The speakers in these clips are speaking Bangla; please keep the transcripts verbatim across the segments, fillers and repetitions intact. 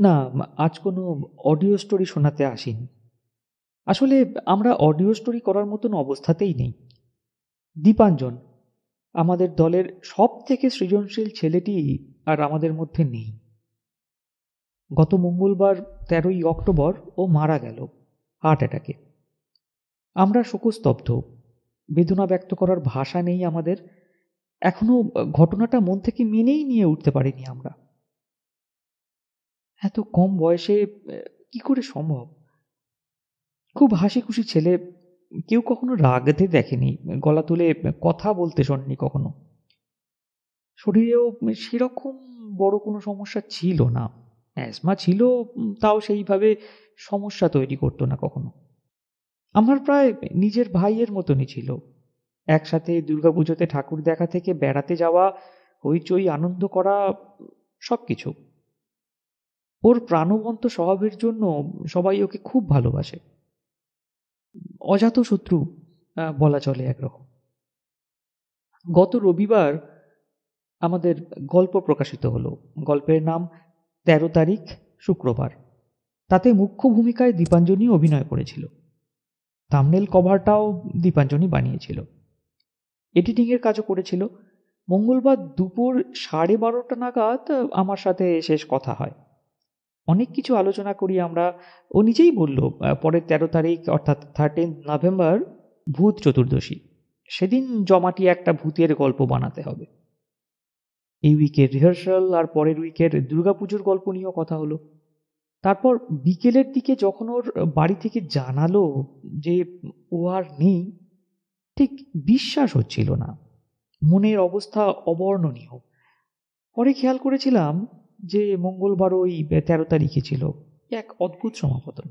না, আজ কোনো অডিও স্টোরি শোনাতে আসিনি। আসলে আমরা অডিও স্টোরি করার মতন অবস্থাতেই নেই। দীপাঞ্জন, আমাদের দলের সব থেকে সৃজনশীল ছেলেটি আর আমাদের মধ্যে নেই। গত মঙ্গলবার তেরোই অক্টোবর ও মারা গেল হার্ট অ্যাটাকে। আমরা শোকস্তব্ধ, বেদনা ব্যক্ত করার ভাষা নেই আমাদের। এখনো ঘটনাটা মন থেকে মেনেই নিয়ে উঠতে পারিনি আমরা। এত কম বয়সে কি করে সম্ভব? খুব হাসি খুশি ছেলে, কেউ কখনো রাগতে দেখেনি, গলা তুলে কথা বলতে শোনেনি কখনো। শরীরেও সেরকম বড় কোনো সমস্যা ছিল না। অ্যাজমা ছিল, তাও সেইভাবে সমস্যা তৈরি করতো না কখনো। আমার প্রায় নিজের ভাইয়ের মতনই ছিল। একসাথে দুর্গাপুজোতে ঠাকুর দেখা থেকে বেড়াতে যাওয়া, হইচই আনন্দ করা, সব কিছু। ওর প্রাণবন্ত স্বভাবের জন্য সবাই ওকে খুব ভালোবাসে। অজাত শত্রু বলা চলে একরকম। গত রবিবার আমাদের গল্প প্রকাশিত হলো। গল্পের নাম তেরো তারিখ শুক্রবার। তাতে মুখ্য ভূমিকায় দীপাঞ্জনি অভিনয় করেছিল। থাম্বনেল কভারটাও দীপাঞ্জনি বানিয়েছিল, এডিটিংয়ের কাজও করেছিল। মঙ্গলবার দুপুর সাড়ে বারোটা নাগাদ আমার সাথে শেষ কথা হয়। অনেক কিছু আলোচনা করি আমরা। ও নিজেই বলল, পরের তেরো তারিখ অর্থাৎ থার্টিন নভেম্বর ভূত চতুর্দশী, সেদিন জমাটি একটা ভূতের গল্প বানাতে হবে। এই উইকের রিহার্সাল আর পরের উইকের দুর্গাপুজোর গল্প নিয়েও কথা হলো। তারপর বিকেলের দিকে যখন ওর বাড়ি থেকে জানালো যে ও আর নেই, ঠিক বিশ্বাস হচ্ছিল না। মনের অবস্থা অবর্ণনীয়। পরে খেয়াল করেছিলাম যে মঙ্গলবার ওই তেরো তারিখে ছিল। এক অদ্ভুত সমাপতন।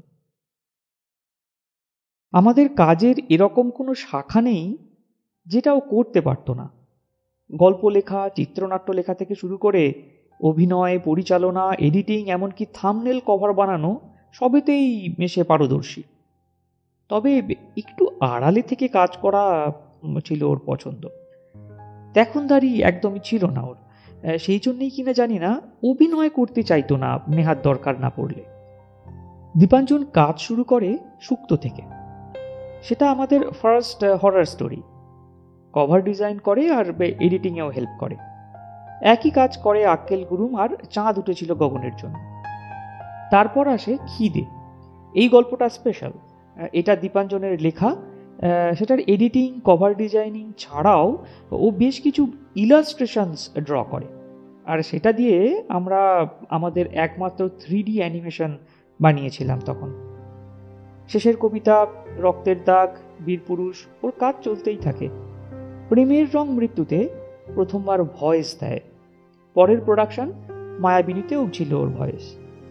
আমাদের কাজের এরকম কোনো শাখা নেই যেটা ও করতে পারতো না। গল্প লেখা, চিত্রনাট্য লেখা থেকে শুরু করে অভিনয়, পরিচালনা, এডিটিং, এমনকি থাম্বনেল কভার বানানো, সবেতেই সে পারদর্শী। তবে একটু আড়ালে থেকে কাজ করা ছিল ওর পছন্দ। দেখনদারি একদমই ছিল না ওর। সেই জন্যই কিনা জানি না, অভিনয় করতে চাইতো না নেহাত দরকার না পড়লে। দীপাঞ্জন কাজ শুরু করে সুক্ত থেকে। সেটা আমাদের first horror story. Cover design করে আর এডিটিংয়েও হেল্প করে। একই কাজ করে আক্কেল গুরুম আর চাঁদ উঠেছিল গগনের জন্য। তারপর আসে খিদে। এই গল্পটা স্পেশাল। এটা দীপাঞ্জনের লেখা। সেটার এডিটিং, কভার ডিজাইনিং ছাড়াও ও বেশ কিছু ইলাস্ট্রেশনস ড্র করে। আর সেটা দিয়ে আমরা আমাদের একমাত্র থ্রি ডি অ্যানিমেশন বানিয়েছিলাম তখন। শেষের কবিতা, রক্তের দাগ, বীরপুরুষ, ওর কাজ চলতেই থাকে। প্রেমের রং মৃত্যুতে প্রথমবার ভয়েস দেয়। পরের প্রোডাকশন মায়াবিনীতেও ছিল ওর ভয়েস।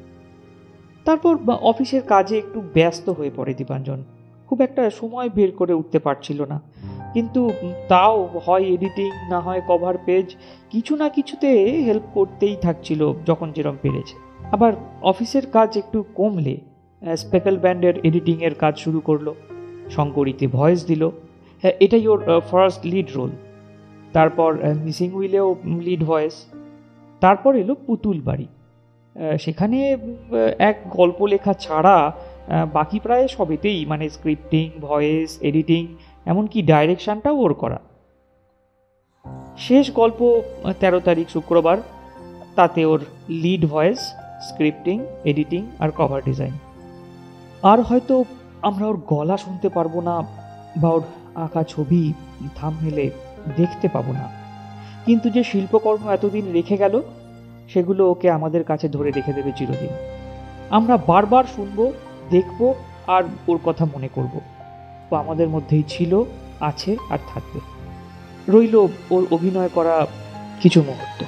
তারপর অফিসের কাজে একটু ব্যস্ত হয়ে পড়ে দীপাঞ্জন। খুব একটা সময় বের করে উঠতে পারছিল না। কিন্তু তাও হয় এডিটিং, না হয় কভার পেজ, কিছু না কিছুতে হেল্প করতেই থাকছিল যখন যেরকম পেরেছে। আবার অফিসের কাজ একটু কমলে স্পেকল ব্যান্ডের এডিটিংয়ের কাজ শুরু করলো। শঙ্করীতে ভয়েস দিল। হ্যাঁ, এটাই ওর ফার্স্ট লিড রোল। তারপর মিসিং উইলেও লিড ভয়েস। তারপর এলো পুতুল বাড়ি। সেখানে এক গল্প লেখা ছাড়া বাকি প্রায় সবেতেই, মানে স্ক্রিপ্টিং, ভয়েস, এডিটিং, এমনকি ডাইরেকশনটাও ওর করা। শেষ গল্প তেরো তারিখ শুক্রবার, তাতে ওর লিড ভয়েস, স্ক্রিপ্টিং, এডিটিং আর কভার ডিজাইন। আর হয়তো আমরা ওর গলা শুনতে পারবো না বা ওর আঁকা ছবি থাম্বনেলে দেখতে পাবো না, কিন্তু যে শিল্পকর্ম এতদিন রেখে গেল সেগুলো ওকে আমাদের কাছে ধরে রেখে দেবে চিরদিন। আমরা বারবার শুনবো, দেখবো আর ওর কথা মনে করব। ও আমাদের মধ্যেই ছিল, আছে আর থাকবে। রইল ওর অভিনয় করা কিছু মুহূর্ত।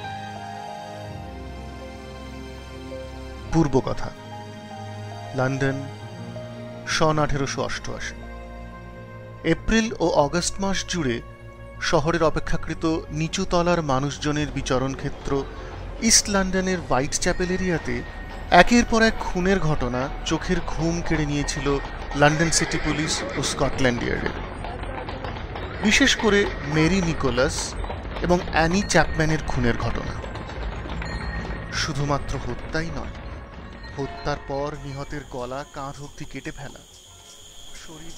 পূর্বকথা। লন্ডন, সন আঠেরোশো অষ্টআশি। এপ্রিল ও অগস্ট মাস জুড়ে শহরের অপেক্ষাকৃত নিচু তলার মানুষজনের বিচরণ ক্ষেত্র ইস্ট লন্ডনের হোয়াইট চ্যাপেল এরিয়াতে একের পর এক খুনের ঘটনা চোখের ঘুম কেড়ে নিয়েছিল লন্ডন সিটি পুলিশ ও স্কটল্যান্ড ইয়ার্ডের। বিশেষ করে মেরি নিকোলাস এবং অ্যানি চ্যাপম্যানের খুনের ঘটনা। শুধুমাত্র হত্যাই নয়, হত্যার পর নিহতের গলা কাঁধ অবধি কেটে ফেলা, শরীর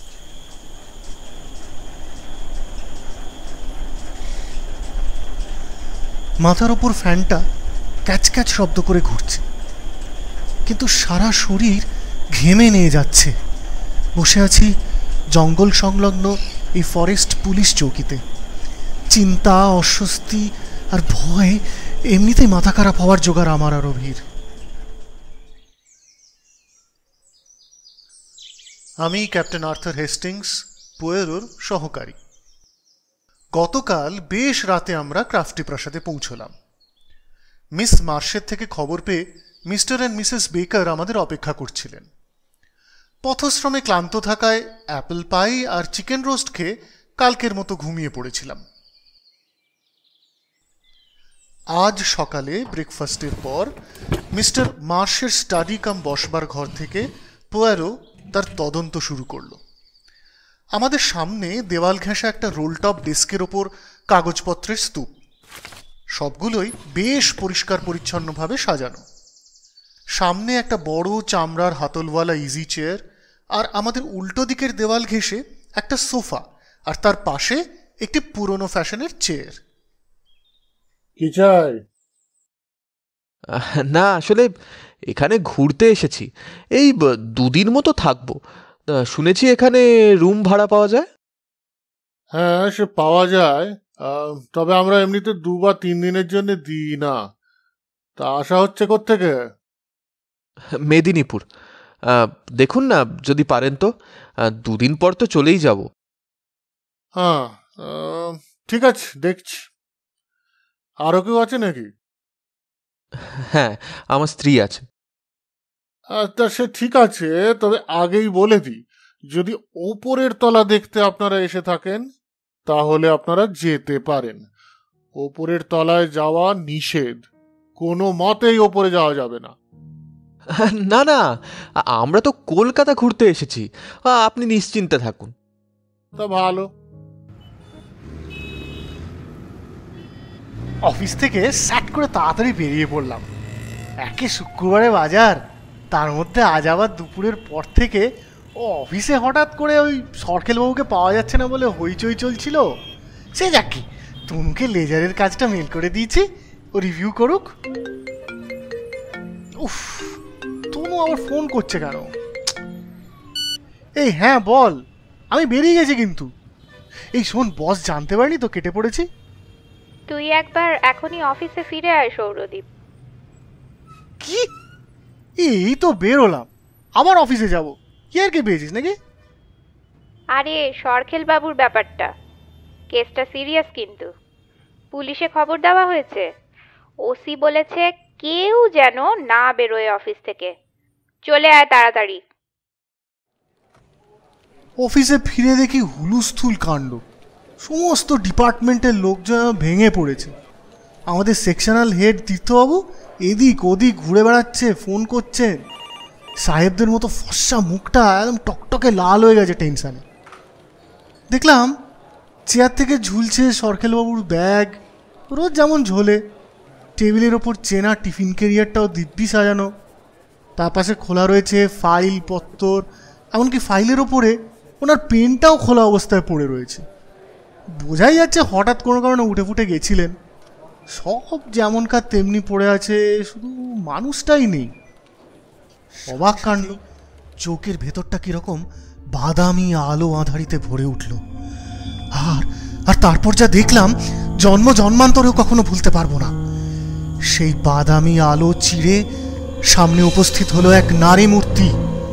মাথার ওপর ফ্যানটা ক্যাচ ক্যাচ শব্দ করে ঘুরছে, কিন্তু সারা শরীর ঘেমে নিয়ে যাচ্ছে। বসে আছি জঙ্গল সংলগ্ন এই ফরেস্ট পুলিশ চৌকিতে। চিন্তা, অস্বস্তি আর ভয় এমনিতেই মাথা খারাপ হওয়ার জোগাড় আমার আরো ভিড়। আমি ক্যাপ্টেন আর্থার হেস্টিংস, পোয়ারোর সহকারী। গতকাল বেশ রাতে আমরা ক্রাফটি প্রাসাদে পৌঁছলাম। মিস মার্শের থেকে খবর পেয়ে মিস্টার অ্যান্ড মিসেস বেকার আমাদের অপেক্ষা করছিলেন। পথশ্রমে ক্লান্ত থাকায় অ্যাপেল পাই আর চিকেন রোস্ট খেয়ে কালকের মতো ঘুমিয়ে পড়েছিলাম। আজ সকালে ব্রেকফাস্টের পর মিস্টার মার্শের স্টাডি কাম বসবার ঘর থেকে পোয়ারো তার তদন্ত শুরু করল। আমাদের সামনে দেওয়াল ঘেঁষা একটা রোলটপ ডেস্কের ওপর কাগজপত্রের স্তূপ, সবগুলোই বেশ পরিষ্কার পরিচ্ছন্নভাবে সাজানো। সামনে একটা বড় চামড়ার হাতলওয়ালা ইজি চেয়ার, আর আমাদের উল্টো দিকের দেওয়াল ঘেঁষে একটা সোফা, আর তার পাশে একটি পুরনো ফ্যাশনের চেয়ার। কি চাই? না, আসলে এখানে ঘুরতে এসেছি, এই দুদিন মতো থাকবো। শুনেছি এখানে রুম ভাড়া পাওয়া যায়। হ্যাঁ, সে পাওয়া যায়, তবে আমরা এমনিতে দু বা তিন দিনের জন্য দিই না। তা আসা হচ্ছে কোত্থেকে? মেদিনীপুর। দেখুন না, যদি পারেন তো। দুদিন পর তো চলেই যাব। হ্যাঁ, ঠিক আছে, দেখছি। আরও কেউ আছে নাকি? হ্যাঁ, আমার স্ত্রী আছে। তা সে ঠিক আছে, তবে আগেই বলে দিই, যদি ওপরের তলা দেখতে আপনারা এসে থাকেন তাহলে আপনারা যেতে পারেন। ওপরের তলায় যাওয়া নিষেধ, কোনো মতেই ওপরে যাওয়া যাবে না। না না, আমরা তো কলকাতা ঘুরতে এসেছি, আপনি নিশ্চিন্তে থাকুন। তা ভালো। অফিস থেকে স্যাট করে তাড়াতাড়ি বেরিয়ে পড়লাম। একে শুক্রবারে বাজার, তার মধ্যে আজ আবার দুপুরের পর থেকে ও অফিসে হঠাৎ করে ওই সরকেলবাবুকে পাওয়া যাচ্ছে না বলে হইচই চলছিল। সে যাক কি, তনুকে লেজারের কাজটা মেল করে দিয়েছি, ও রিভিউ করুক। উফ, তনু আবার ফোন করছে কেন? এই হ্যাঁ বল, আমি বেরিয়ে গেছি কিন্তু। এই শোন, বস জানতে পারিনি তো কেটে পড়েছি। তুই একবার এখনই অফিসে ফিরে আয় সৌরদীপ। কি? এই তো বেরোলাম, আবার অফিসে যাব? কি আর কে পেয়েছিস নাকি? আরে সরখেল বাবুর ব্যাপারটা, কেসটা সিরিয়াস কিন্তু। পুলিশে খবর দেওয়া হয়েছে, ওসি বলেছে কেউ যেন না বেরোয় অফিস থেকে। চলে আয় তাড়াতাড়ি। অফিসে ফিরে দেখি হুলুস্থুল কাণ্ড। সমস্ত ডিপার্টমেন্টের লোকজন ভেঙে পড়েছে। আমাদের সেকশনাল হেড তীর্থবাবু এদিক ওদিক ঘুরে বেড়াচ্ছে, ফোন করছে। সাহেবদের মতো ফর্সা মুখটা একদম টকটকে লাল হয়ে গেছে টেনশানে। দেখলাম চেয়ার থেকে ঝুলছে সরখেলবাবুর ব্যাগ, রোজ যেমন ঝোলে। টেবিলের ওপর চেনা টিফিন ক্যারিয়ারটাও দিব্যি সাজানো। তার পাশে খোলা রয়েছে ফাইল পত্তর, এমনকি ফাইলের ওপরে ওনার পেনটাও খোলা অবস্থায় পড়ে রয়েছে। বোঝাই যাচ্ছে হঠাৎ কোনো কারণে উঠে ফুটে গেছিলেন। সব যেমনকার তেমনি পড়ে আছে, শুধু মানুষটাই নেই। অবাক কাণ্ড, চোখের ভেতরটা কিরকম বাদামি আলো আঁধারিতে ভরে উঠল। আর আর তারপর যা দেখলাম, জন্ম জন্মান্তরেও কখনো ভুলতে পারবো না। সেই বাদামি আলো চিরে সামনে উপস্থিত হলো এক নারী মূর্তি।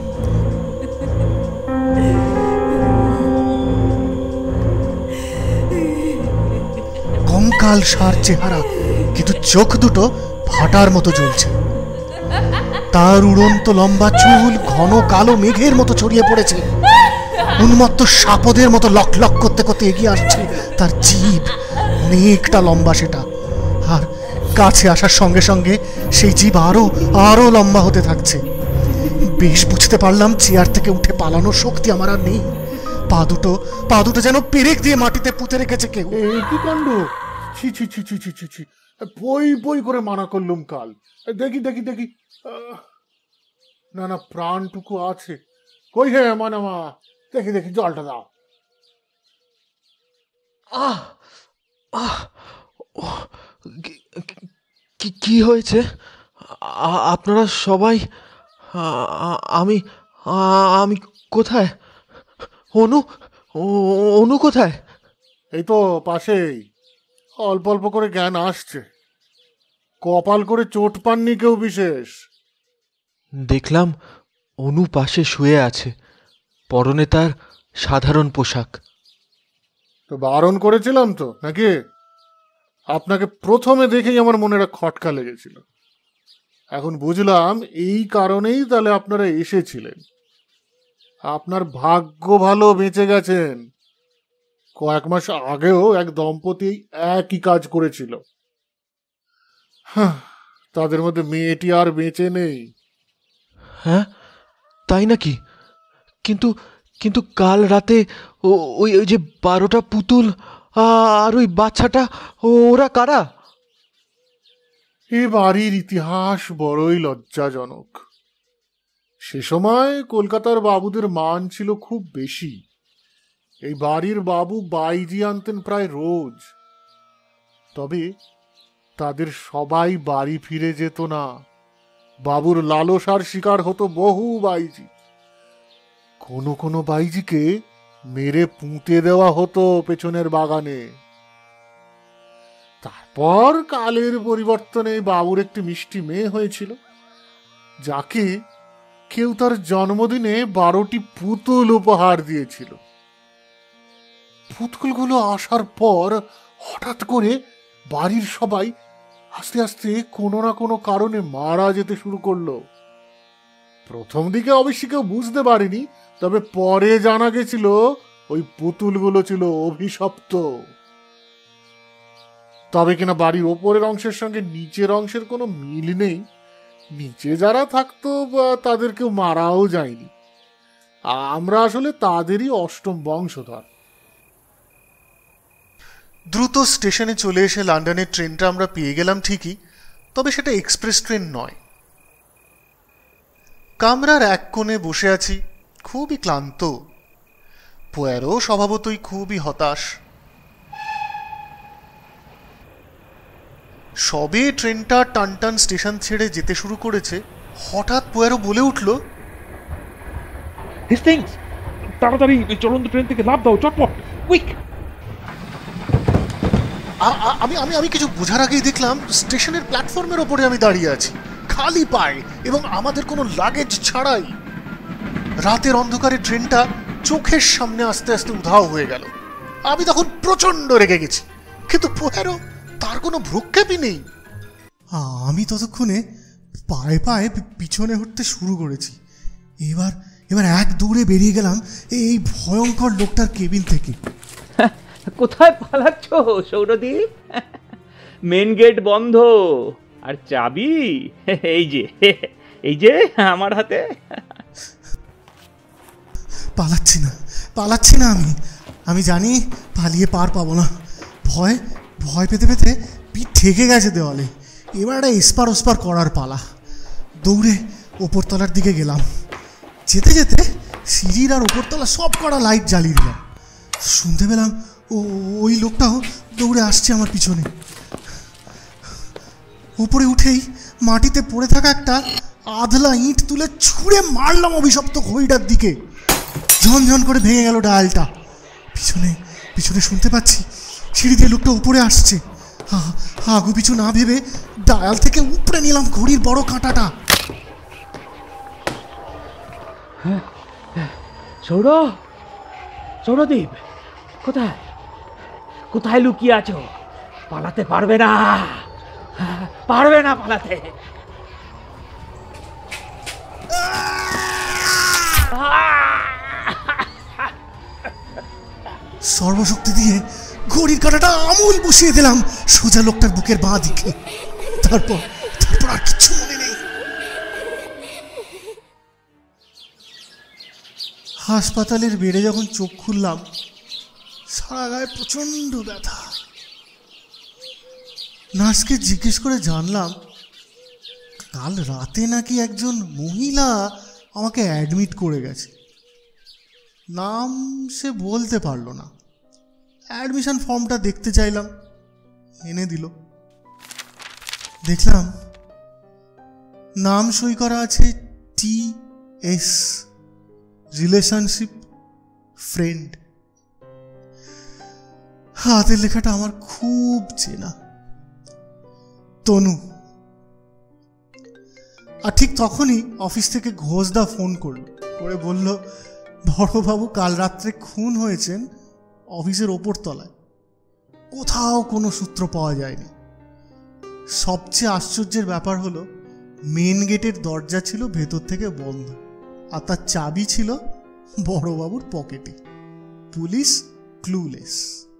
কঙ্কাল সার চেহারা, কিন্তু চোখ দুটো ফাটার মতো জ্বলছে। তার উড়ন্ত লম্বা চুল ঘন কালো মেঘের মতো ছড়িয়ে পড়েছে। উন্মত্ত সাপদের মতো লক লক করতে করতে এগিয়ে আসছে তার জিভ, অনেকটা লম্বা সেটা। আর কাছে আসার সঙ্গে সঙ্গে সেই জিভ আরো আরো লম্বা হতে থাকছে। বেশ বুঝতে পারলাম চেয়ার থেকে উঠে পালানোর শক্তি আমার আর নেই। পা দুটো পা দুটো যেন পেরেক দিয়ে মাটিতে পুঁতে রেখেছে কেউ। এই কি কাণ্ড! ছি ছি ছি ছি ছি ছি ছি বই বই করে মানা করলুম কাল। দেখি দেখি দেখি না না, প্রাণটুকু আছে। কই হে মানামা, দেখি দেখি জলটা দাও। আহ আহ ওহ, কি- কি- কি হয়েছে? আ- আপনারা সবাই? আ- আ- আমি আ- আমি কোথায়? অনু ও- অনু কোথায়? এই তো পাশেই, অল্প অল্প করে জ্ঞান আসছে। কপাল করে চোট পাননি কেউ বিশেষ। দেখলাম অনু পাশে শুয়ে আছে, পরনে তার সাধারণ পোশাক। তো বারণ করেছিলাম তো নাকি? আপনাকে প্রথমে দেখেই আমার মনে একটা খটকা লেগেছিল। এখন বুঝলাম এই কারণেই তাহলে আপনারা এসেছিলেন। আপনার ভাগ্য ভালো, বেঁচে গেছেন। কয়েক মাস আগেও এক দম্পতি একই কাজ করেছিল। হ্যাঁ, তাদের মধ্যে মেয়েটি আর বেঁচে নেই। হ্যাঁ, তাই নাকি? কিন্তু কিন্তু কাল রাতে ও- ওই ওই যে বারোটা পুতুল আ- আর ওই বাচ্চাটা, ওরা কারা? এ বাড়ির ইতিহাস বড়ই লজ্জাজনক। সে সময় কলকাতার বাবুদের মান ছিল খুব বেশি। এই বাড়ির বাবু বাইজি আনতেন প্রায় রোজ। তবে তাদের সবাই বাড়ি ফিরে যেত না। বাবুর লালসার শিকার হতো বহু বাইজি। কোনো কোনো বাইজিকে মেরে পুঁতে দেওয়া হতো পেছনের বাগানে। তারপর কালের পরিবর্তনে বাবুর একটি মিষ্টি মেয়ে হয়েছিল, যাকে কেউ তার জন্মদিনে বারোটি পুতুল উপহার দিয়েছিল। পুতুলগুলো আসার পর হঠাৎ করে বাড়ির সবাই আস্তে আস্তে কোনো না কোনো কারণে মারা যেতে শুরু করলো। প্রথম দিকে অবশ্যই কেউ বুঝতে পারেনি, তবে পরে জানা গেছিল ওই পুতুলগুলো ছিল অভিশপ্ত। তবে কিনা বাড়ির ওপরের অংশের সঙ্গে নিচের অংশের কোনো মিল নেই। নিচে যারা থাকতো তাদের কেউ মারাও যায়নি। আমরা আসলে তাদেরই অষ্টম বংশধর। দ্রুত স্টেশনে চলে এসে লন্ডনের ট্রেনটা আমরা পেয়ে গেলাম ঠিকই, তবে সেটা এক্সপ্রেস ট্রেন নয়। কামরার এক কোণে বসে আছি, খুবই ক্লান্ত। পোয়ারো স্বভাবতই খুবই হতাশ। সবে ট্রেনটা টানটান স্টেশন ছেড়ে যেতে শুরু করেছে, হঠাৎ পোয়ারো বলে উঠল, হেস্টিংস, তাড়াতাড়ি চলন্ত ট্রেন থেকে লাফ দাও, চটপট, কুইক! আ- আ- আমি আমি আমি কিছু বোঝার আগেই দেখলাম স্টেশনের প্ল্যাটফর্মের ওপরে আমি দাঁড়িয়ে আছি, খালি পায়ে এবং আমাদের কোনো লাগেজ ছাড়াই। রাতের অন্ধকারে ট্রেনটা চোখের সামনে আস্তে আস্তে উধাও হয়ে গেল। আমি তখন প্রচন্ড রেগে গেছি, কিন্তু পোয়ারো তার কোনো ভ্রুক্ষেপই নেই। আমি ততক্ষণে পায়ে পায়ে পিছনে হটতে শুরু করেছি। এবার এবার এক দৌড়ে বেরিয়ে গেলাম এই ভয়ঙ্কর লোকটার কেবিন থেকে। কোথায় পালাচ্ছ সৌরদীপ? মেন গেট বন্ধ, আর চাবি এই যে, এই যে আমার হাতে। পালাচ্ছি না, পালাচ্ছি না আমি আমি জানি পালিয়ে পার পাবো না। ভয় ভয় পেতে পেতে পিঠ ঠেকে গেছে দেওয়ালে। এবার একটা এসপার ওসপার করার পালা। দৌড়ে ওপরতলার দিকে গেলাম। যেতে যেতে সিঁড়ির আর ওপরতলা সব কটা লাইট জ্বালিয়ে দিলাম। শুনতে পেলাম ও ওই লোকটাও দৌড়ে আসছে আমার পিছনে। উপরে উঠেই মাটিতে পড়ে থাকা একটা আধলা ইঁট তুলে ছুঁড়ে মারলাম অভিশপ্ত ঘড়িটার দিকে। ঝনঝন করে ভেঙে গেল ডায়ালটা। পিছনে পিছনে শুনতে পাচ্ছি সিঁড়ি দিয়ে লোকটা উপরে আসছে। আগু পিছু না ভেবে ডায়াল থেকে উপরে নিলাম ঘড়ির বড় কাঁটাটা। সৌর, সৌরদীপ, কোথায় কোথায় লুকিয়ে আছো? পালাতে পারবে না, পারবে না পালাতে। সর্বশক্তি দিয়ে ঘড়ির কাঁটাটা আমূল বসিয়ে দিলাম সোজা লোকটার বুকের বাঁ দিকে। তারপর তারপর আর কিছু মনে নেই। হাসপাতালের বেডে যখন চোখ খুললাম, সারা গায়ে প্রচণ্ড ব্যথা। নার্সকে জিজ্ঞেস করে জানলাম কাল রাতে নাকি একজন মহিলা আমাকে অ্যাডমিট করে গেছে। নাম সে বলতে পারলো না। অ্যাডমিশন ফর্মটা দেখতে চাইলাম, এনে দিল। দেখলাম নাম সই করা আছে টি এস, রিলেশনশিপ ফ্রেন্ড। হাতের লেখাটা আমার খুব চেনা, তনু। আর ঠিক তখনই অফিস থেকে ঘোষদা ফোন করলো, করে বলল বড়বাবু কাল রাত্রে খুন হয়েছেন অফিসের ওপর তলায়। কোথাও কোনো সূত্র পাওয়া যায়নি। সবচেয়ে আশ্চর্যের ব্যাপার হলো মেন গেটের দরজা ছিল ভেতর থেকে বন্ধ, আর তার চাবি ছিল বড়বাবুর পকেটে। Police clueless.